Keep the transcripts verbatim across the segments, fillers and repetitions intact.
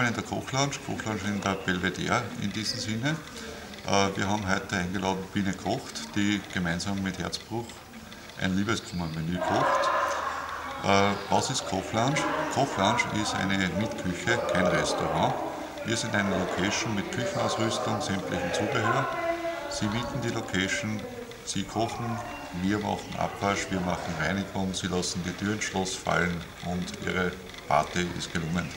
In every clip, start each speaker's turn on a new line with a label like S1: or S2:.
S1: in der Kochlounge, Kochlounge in der Belvedere in diesem Sinne. Wir haben heute eingeladen Biene Kocht, die gemeinsam mit Herzbruch ein Liebeskummer-Menü kocht. Was ist Kochlounge? Kochlounge ist eine Mitküche, kein Restaurant. Wir sind eine Location mit Küchenausrüstung, sämtlichem Zubehör. Sie mieten die Location, Sie kochen, wir machen Abwasch, wir machen Reinigung, Sie lassen die Tür ins Schloss fallen und Ihre Party ist gelungen.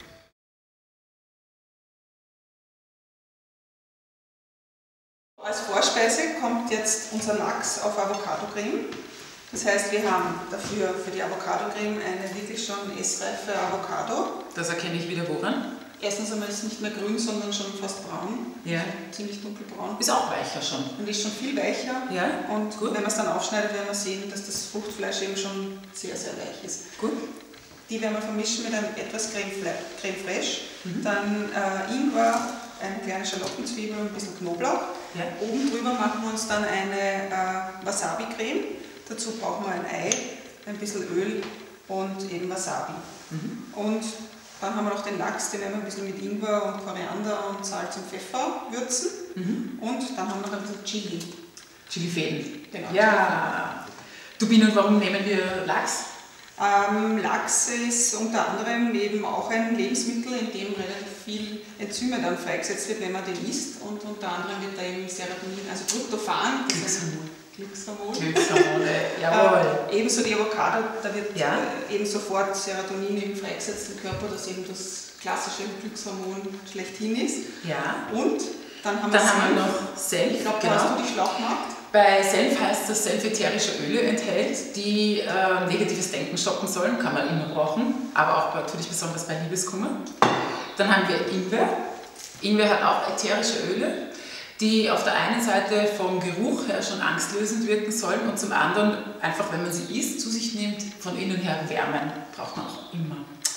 S2: Als Vorspeise kommt jetzt unser Lachs auf Avocado-Creme. Das heißt, wir haben dafür für die Avocado-Creme eine wirklich schon essreife Avocado.
S3: Das erkenne ich wieder woran?
S2: Erstens einmal ist es nicht mehr grün, sondern schon fast braun.
S3: Ja.
S2: Ziemlich dunkelbraun.
S3: Ist auch weicher schon.
S2: Und ist schon viel weicher.
S3: Ja.
S2: Und
S3: gut.
S2: Wenn man es dann aufschneidet, werden wir sehen, dass das Fruchtfleisch eben schon sehr, sehr weich ist.
S3: Gut.
S2: Die werden wir vermischen mit einem etwas Creme, Creme fraiche. Mhm. Dann äh, Ingwer, eine kleine Schalottenzwiebel und ein bisschen Knoblauch.
S3: Ja.
S2: Oben drüber machen wir uns dann eine äh, Wasabi-Creme. Dazu brauchen wir ein Ei, ein bisschen Öl und eben Wasabi. Mhm. Und dann haben wir noch den Lachs, den werden wir ein bisschen mit Ingwer und Koriander und Salz und Pfeffer würzen. Mhm. Und dann haben wir noch ein bisschen Chili.
S3: Chilifäden.
S2: Genau.
S3: Ja. Du Biene, und warum nehmen wir Lachs?
S2: Ähm, Lachs ist unter anderem eben auch ein Lebensmittel, in dem relativ viel Enzyme dann freigesetzt wird, wenn man den isst. Und unter anderem wird da eben Serotonin, also Tryptophan.
S3: Glückshormon.
S2: Glückshormon.
S3: Glückshormone, jawohl.
S2: Äh, ebenso die Avocado, da wird
S3: ja.
S2: äh, eben sofort Serotonin eben freigesetzt im Körper, das eben das klassische Glückshormon schlechthin ist.
S3: Ja.
S2: Und dann haben
S3: dann
S2: wir,
S3: haben wir noch Senf.
S2: Ich glaube, da
S3: genau.
S2: hast du die Schlauchmarkt.
S3: Bei Senf heißt, dass Senf ätherische Öle enthält, die äh, negatives Denken stoppen sollen, kann man immer brauchen, aber auch natürlich besonders bei Liebeskummer. Dann haben wir Ingwer. Ingwer hat auch ätherische Öle, die auf der einen Seite vom Geruch her schon angstlösend wirken sollen und zum anderen, einfach wenn man sie isst, zu sich nimmt, von innen her wärmen. Braucht man auch immer.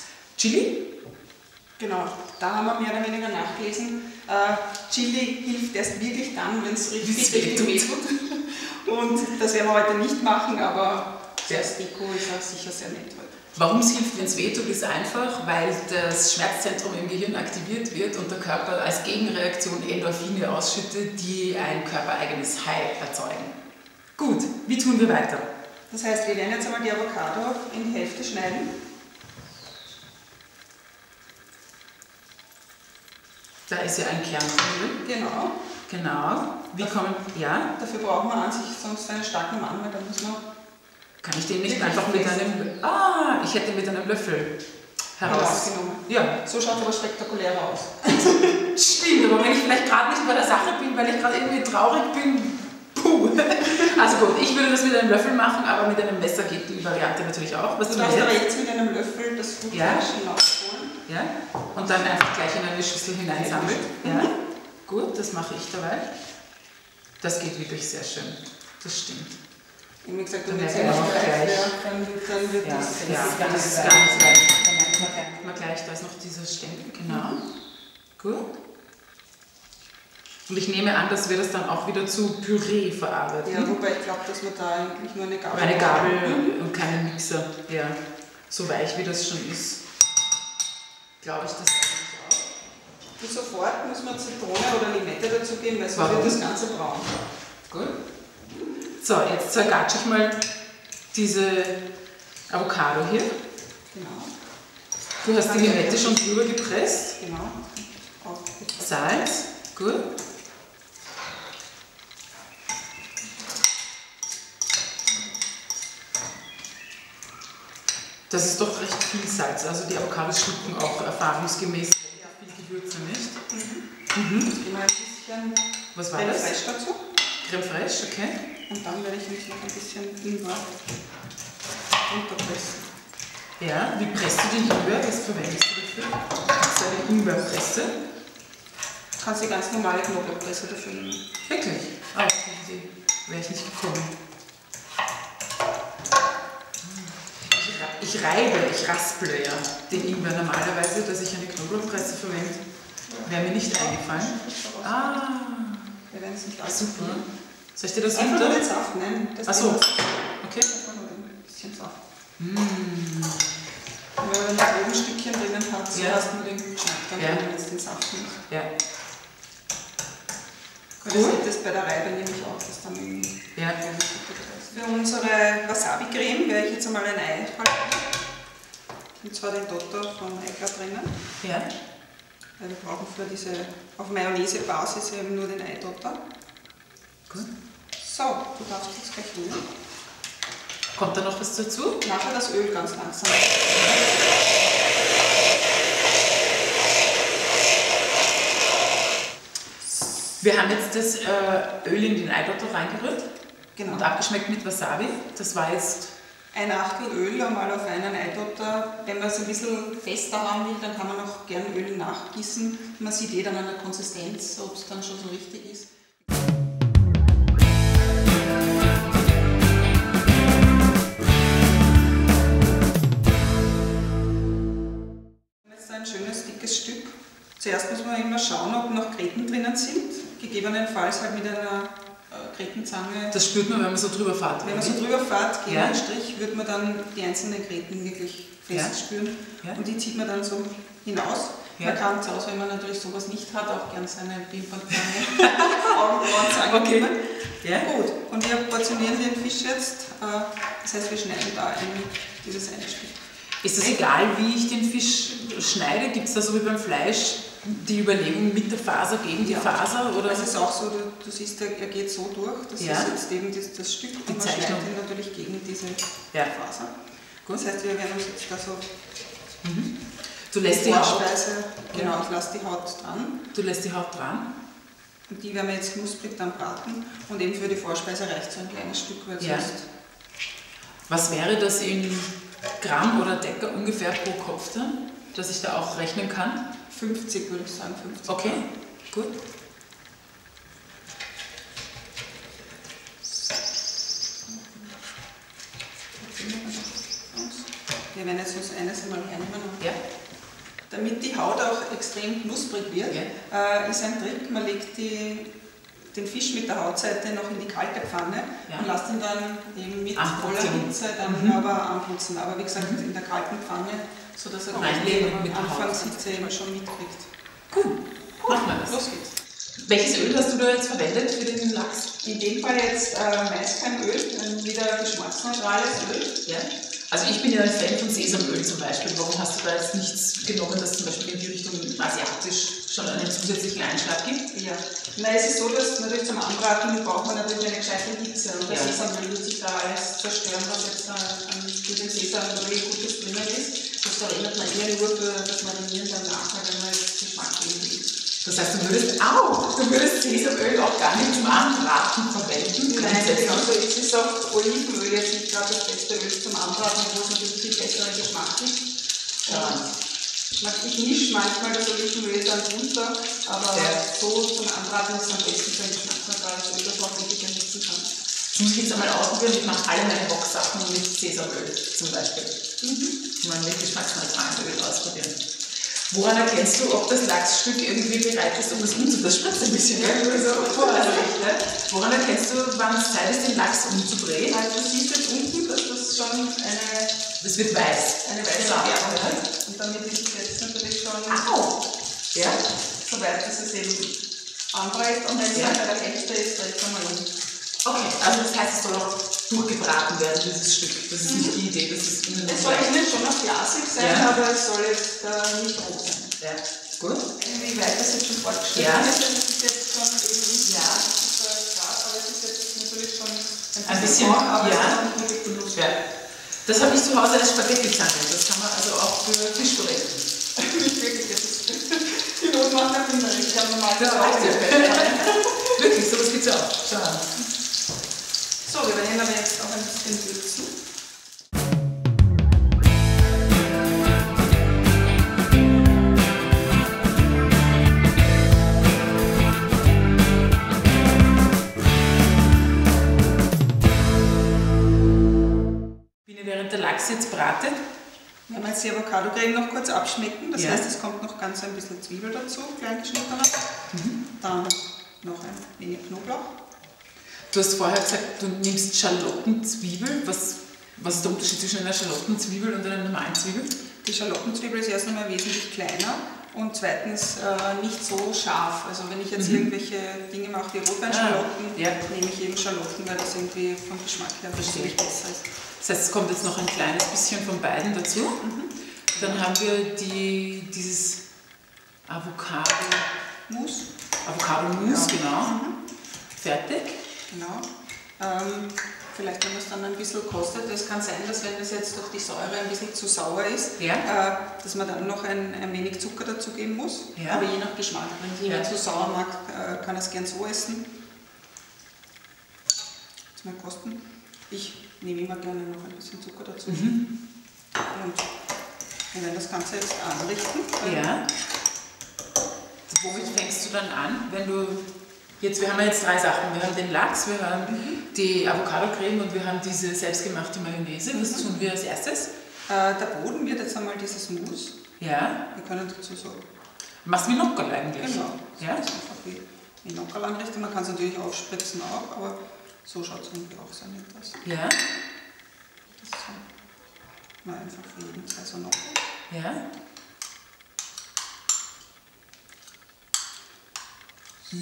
S3: Chili?
S2: Genau, da haben wir mehr oder weniger nachgelesen. Äh, Chili hilft erst wirklich dann, wenn es richtig wehtut. Und das werden wir heute nicht machen, aber das Deko ist auch sicher sehr nett heute.
S3: Warum es hilft, wenn es wehtut, ist einfach, weil das Schmerzzentrum im Gehirn aktiviert wird und der Körper als Gegenreaktion Endorphine ausschüttet, die ein körpereigenes High erzeugen. Gut, wie tun wir weiter?
S2: Das heißt, wir werden jetzt einmal die Avocado in die Hälfte schneiden.
S3: Da ist ja ein Kern drin.
S2: Genau.
S3: Genau. Wie kommen, ja?
S2: Dafür brauchen wir an sich sonst einen starken Mann, weil dann muss man...
S3: Kann ich den nicht einfach mit einem... Ah, ich hätte mit einem Löffel
S2: herausgenommen.
S3: Ja.
S2: So schaut es aber spektakulärer aus.
S3: Stimmt, aber wenn ich vielleicht gerade nicht bei der Sache bin, weil ich gerade irgendwie traurig bin, puh. Also gut, ich würde das mit einem Löffel machen, aber mit einem Messer geht die Variante natürlich auch. Was
S2: du darfst aber jetzt mit einem Löffel das Fruchtfleisch
S3: ja.
S2: hinausholen.
S3: Ja, und dann einfach gleich in eine Schüssel hineinsammeln. Ja. Gut, das mache ich dabei. Das geht wirklich sehr schön. Das stimmt.
S2: Wie gesagt,
S3: dann
S2: wenn es
S3: ja
S2: ja
S3: gleich.
S2: dann, dann wird
S3: ja,
S2: das,
S3: ja,
S2: das,
S3: das ist ganz leicht. Dann merkt man gleich, man gleich, da ist noch dieser Stängel, genau. Mhm. Gut. Und ich nehme an, dass wir das dann auch wieder zu Püree verarbeiten.
S2: Ja, wobei ich glaube, dass wir da eigentlich nur eine Gabel
S3: Eine Gabel mhm. und keinen Mixer. Ja, so weich wie das schon ist, glaube ich, das eigentlich auch.
S2: Und sofort muss man Zitrone oder Limette dazu geben, weil sonst wird das Ganze braun.
S3: Gut. So, jetzt zergatsche ich mal diese Avocado hier.
S2: Genau.
S3: Du hast die Limette schon drüber gepresst.
S2: Genau.
S3: Salz. Gut. Das ist doch recht viel Salz. Also die Avocados schlucken auch erfahrungsgemäß viel Gewürze, nicht?
S2: Mhm. Mhm. Immer ein bisschen
S3: Was war
S2: Creme
S3: das?
S2: Fraiche dazu.
S3: Creme Fraiche, okay.
S2: Und dann werde ich mich noch ein bisschen Ingwer unterpressen.
S3: Ja, wie presst du den Ingwer? Was verwendest du dafür? Das ist eine Ingwerpresse.
S2: Du kannst die ganz normale Knoblauchpresse dafür nehmen.
S3: Wirklich? Ah, auf die Idee wäre ich nicht gekommen. Ich reibe, ich rasple ja den Ingwer normalerweise, dass ich eine Knoblauchpresse verwende. Wäre mir nicht eingefallen. Ah,
S2: wir werden es nicht alles
S3: super. Soll ich dir das
S2: einfach
S3: unter?
S2: nur den Saft, nein.
S3: Achso, okay.
S2: Einfach nur ein bisschen Saft.
S3: Mmh.
S2: Und weil man ein Bogenstückchen drinnen hat, so
S3: Ja.
S2: hast du nur den Geschmack, dann
S3: Ja.
S2: wenn man jetzt den Saft nimmt.
S3: Ja.
S2: Weil ihr seht das bei der Reibe nämlich auch, dass dann irgendwie
S3: Ja.
S2: für unsere Wasabi-Creme werde ich jetzt einmal ein Ei halten. Und zwar den Dotter von Eika drinnen.
S3: Ja.
S2: Weil wir brauchen für diese auf Mayonnaise-Basis eben nur den Eidotter.
S3: Gut.
S2: So, du darfst jetzt gleich rühren.
S3: Kommt da noch was dazu?
S2: Nachher das Öl ganz langsam.
S3: Wir haben jetzt das äh, Öl in den Eidotter reingerührt
S2: Genau.
S3: und abgeschmeckt mit Wasabi. Das war jetzt,
S2: Ein Achtel Öl einmal auf einen Eidotter. Wenn man es ein bisschen fester haben will, dann kann man auch gern Öl nachgießen. Man sieht eh dann an der Konsistenz, ob es dann schon so richtig ist. Jetzt ein schönes dickes Stück. Zuerst muss man immer schauen, ob noch Gräten drinnen sind. Gegebenenfalls halt mit einer äh, Grätenzange.
S3: das spürt man, wenn man so drüber fährt.
S2: Wenn man so drüber fährt, gegen
S3: Ja.
S2: den Strich, wird man dann die einzelnen Gräten wirklich fest
S3: Ja.
S2: spüren.
S3: Ja.
S2: Und die zieht man dann so hinaus.
S3: Ja.
S2: Man kann zu Hause, wenn man natürlich sowas nicht hat, auch gerne seine Wimpernzange, Augenbrauenzange
S3: Okay.
S2: nehmen.
S3: Ja.
S2: Gut, und wir portionieren den Fisch jetzt. äh, Das heißt, wir schneiden da ein, dieses eine Stück.
S3: Ist es egal, wie ich den Fisch schneide? Gibt es da so wie beim Fleisch die Überlegung mit der Faser gegen die
S2: Ja.
S3: Faser? Oder?
S2: Es ist auch so, du, du siehst, er er geht so durch. Das
S3: Ja.
S2: ist jetzt eben das, das Stück und man
S3: Zeichnung.
S2: schneidet ihn natürlich gegen diese
S3: Ja.
S2: Faser. Das heißt, wir werden uns jetzt da so
S3: Du lässt die Haut,
S2: Vorspeise, genau, ich lasse die Haut dran.
S3: du lässt die Haut dran.
S2: Und die werden wir jetzt knusprig dann braten. Und eben für die Vorspeise reicht so ein kleines Stück, weil
S3: Ja.
S2: sonst.
S3: Was wäre das in Gramm oder Decker ungefähr pro Kopf dann, dass ich da auch rechnen kann?
S2: fünfzig würde ich sagen, fünfzig.
S3: Okay, gut.
S2: Wir werden jetzt uns eines einmal hernehmen.
S3: Ja.
S2: Damit die Haut auch extrem knusprig wird,
S3: Ja.
S2: äh, ist ein Trick, man legt die, den Fisch mit der Hautseite noch in die kalte Pfanne
S3: Ja.
S2: und lässt ihn dann eben mit
S3: Anputzen.
S2: voller Hitze dann
S3: Mhm.
S2: aber anputzen. Aber wie gesagt, in der kalten Pfanne, sodass er
S3: Reinlegen
S2: die
S3: mit der Haut.
S2: Anfangshitze eben schon mitkriegt.
S3: Gut, machen wir das.
S2: Los geht's.
S3: Welches Öl hast du da jetzt verwendet für den Lachs?
S2: In dem Fall jetzt äh, Maiskernöl, ein wieder geschmacksneutrales Öl.
S3: Ja. Also ich bin ja ein Fan von Sesamöl zum Beispiel. Warum hast du da jetzt nichts genommen, das zum Beispiel in die Richtung asiatisch schon einen zusätzlichen Einschlag gibt?
S2: Ja. Na, es ist so, dass natürlich zum Anbraten braucht man natürlich eine gescheite Hitze und das
S3: Ja.
S2: Sesamöl wird sich da alles zerstören, was jetzt da an gutem Sesamöl Gutes drinnen ist. Das verwendet man eher nur für das Marinieren dann nachher, wenn man jetzt Geschmack geben will.
S3: Das heißt, du würdest auch, du würdest Sesamöl auch gar nicht zum Anbraten verwenden.
S2: Nein, genauso ist es auch Olivenöl jetzt nicht gerade das beste Öl zum Anbraten, wo es natürlich viel besseren Geschmack gibt.
S3: Ja.
S2: Und ich mische manchmal das Olivenöl dann runter, aber
S3: Ja.
S2: so zum Anbraten ist am besten so ein geschmacksneutrales Öl, das man wirklich erhitzen kann.
S3: Das muss ich jetzt einmal ausprobieren. Ich mache alle meine Boxsachen mit Sesamöl zum Beispiel. Mhm. Mal mit geschmacksneutralen Öl ausprobieren. Woran erkennst du, ob das Lachsstück irgendwie bereit ist, um das umzudrehen? Das spritzt ein bisschen, ja? So vorsichtig, ne? Woran erkennst du, wann es Zeit ist, den Lachs umzudrehen?
S2: Also du siehst jetzt unten, dass das schon eine,
S3: Das wird weiß.
S2: eine weiße
S3: Genau.
S2: Färbung hat. Und damit ist es jetzt natürlich schon
S3: Au! Ja?
S2: so weit, dass es eben anbreitet. Und wenn es
S3: Ja.
S2: dann bei der Hälfte ist, dreht man mal um.
S3: Okay, also das heißt, es soll auch durchgebraten werden, dieses Stück. Das ist nicht die Idee, das ist innen
S2: Es soll
S3: gleich.
S2: innen schon noch glasig sein,
S3: Ja.
S2: aber es soll jetzt äh, nicht roh sein.
S3: Ja, gut.
S2: Wie weit das jetzt schon fortgeschritten
S3: Ja.
S2: ist, das ist jetzt schon eben nicht
S3: Ja.
S2: so Gras, aber es ist jetzt natürlich schon
S3: Ein bisschen,
S2: vor, aber es
S3: ja.
S2: ist noch nicht wirklich benutzt.
S3: Ja. Das habe ich zu Hause als Spaghetti-Zange. Das kann man also auch für Fisch verwenden.
S2: Nicht wirklich, das ist die Not macht erfinderisch. Ich habe normal
S3: Ja,
S2: auch
S3: ja. Wirklich, sowas gibt es auch. Schau an.
S2: So, wir werden aber jetzt auch ein bisschen würzen.
S3: Biene, während der Lachs jetzt bratet,
S2: Wir haben jetzt die Avocado-Creme noch kurz abschmecken. Das
S3: Ja.
S2: heißt, es kommt noch ganz ein bisschen Zwiebel dazu, klein geschnittener. Dann noch ein wenig Knoblauch.
S3: du hast vorher gesagt, du nimmst Schalottenzwiebel. Was, was ist der Unterschied zwischen einer Schalottenzwiebel und einer normalen Zwiebel?
S2: Die Schalottenzwiebel ist erst einmal wesentlich kleiner und zweitens äh, nicht so scharf. Also wenn ich jetzt mhm. irgendwelche Dinge mache wie Rotweinschalotten,
S3: ah, ja.
S2: nehme ich eben Schalotten, weil das irgendwie vom Geschmack her wesentlich besser ist.
S3: Das heißt, es kommt jetzt noch ein kleines bisschen von beiden dazu. Mhm. Dann haben wir die, dieses Avocado-Mousse. Avocado-Mousse, ja. Genau. Mhm. Fertig.
S2: Genau. Ähm, vielleicht, wenn man es dann ein bisschen kostet, es kann sein, dass wenn das jetzt durch die Säure ein bisschen zu sauer ist,
S3: ja.
S2: äh, dass man dann noch ein, ein wenig Zucker dazugeben muss. Ja. Aber je nach Geschmack. Wenn jemand ja. zu sauer mag, äh, kann er es gern so essen. Das mal kosten. Ich nehme immer gerne noch ein bisschen Zucker dazu. Mhm. Und wir werden das Ganze jetzt anrichten.
S3: Ja. Womit fängst du dann an, wenn du jetzt, wir haben ja jetzt drei Sachen. Wir haben den Lachs, wir haben mhm. die Avocado-Creme und wir haben diese selbstgemachte Mayonnaise. Was mhm. tun wir als erstes?
S2: Äh, der Boden wird jetzt einmal dieses Mousse.
S3: Ja.
S2: Wir können dazu so.
S3: Machst du wie Nockerl eigentlich?
S2: Genau.
S3: Ja.
S2: Das ist einfach wie, wie Nockerl anrichten. Man kann es natürlich aufspritzen auch, aber so schaut es irgendwie auch so nett aus.
S3: Ja.
S2: Das ist so. Mal einfach für jeden Teil so Nockerl.
S3: Ja.
S2: So.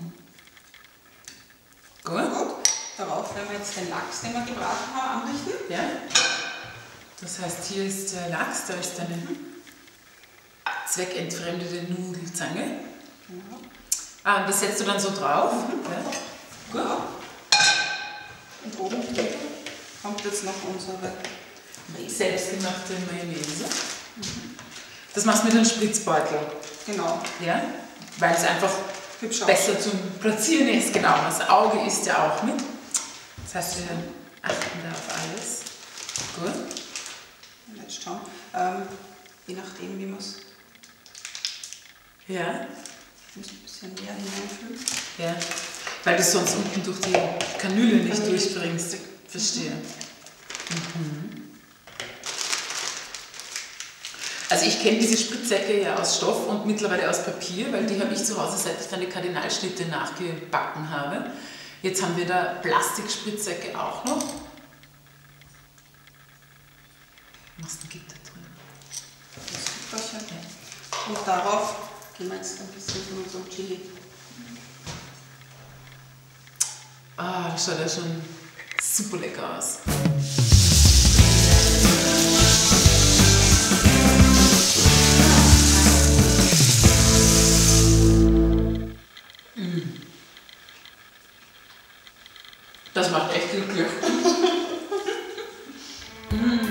S3: Gut.
S2: Gut. Darauf werden wir jetzt den Lachs, den wir gebraten haben, anrichten.
S3: Ja. Das heißt, hier ist der Lachs, da ist deine mhm. zweckentfremdete Nudelzange. Ja. Ah, und das setzt du dann so drauf. Mhm. Ja.
S2: Gut. Und oben kommt jetzt noch unsere
S3: selbstgemachte Mayonnaise. Mhm. Das machst du mit einem Spritzbeutel.
S2: Genau.
S3: Ja. Weil es einfach hübsch besser aussieht. Zum Platzieren ist. Genau. Das Auge isst ja auch mit. Das heißt, wir achten da auf alles. Gut.
S2: Jetzt schauen. Ähm, je nachdem, wie man es.
S3: Ja.
S2: Ich muss ein bisschen mehr hineinfüllen.
S3: Ja. Weil du es sonst unten durch die Kanüle nicht Kanüle durchbringst. Nicht. Verstehe. Mhm. Also ich kenne diese Spritzsäcke ja aus Stoff und mittlerweile aus Papier, weil die habe ich zu Hause, seit ich dann die Kardinalschnitte nachgebacken habe. Jetzt haben wir da Plastikspritzsäcke auch noch. Was ist ein Gitter drin?
S2: Das Gitterchen. Ja. Und darauf gehen wir jetzt ein bisschen von unserem Chili.
S3: Ah, das schaut ja schon super lecker aus. Das macht echt glücklich. mm.